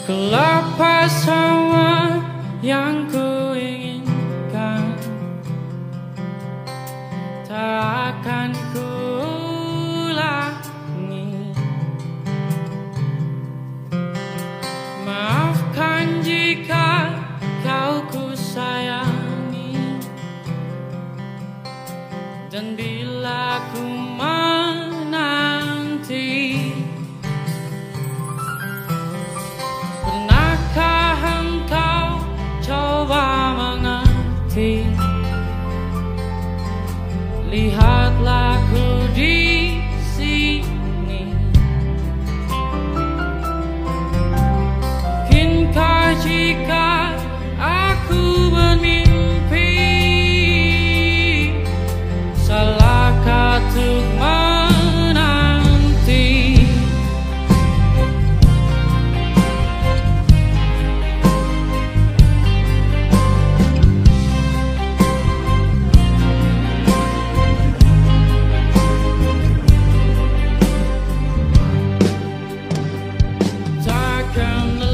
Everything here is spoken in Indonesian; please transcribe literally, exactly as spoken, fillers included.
Kelapa sawah yang ku inginkan tak akan ku ulangi. Maafkan jika kau ku sayangi, dan bila ku menanti, pernahkah engkau coba mengerti? Lihatlah ku di sini. Mungkinkah jika aku bermimpi, salahkah untuk menanti? Takkan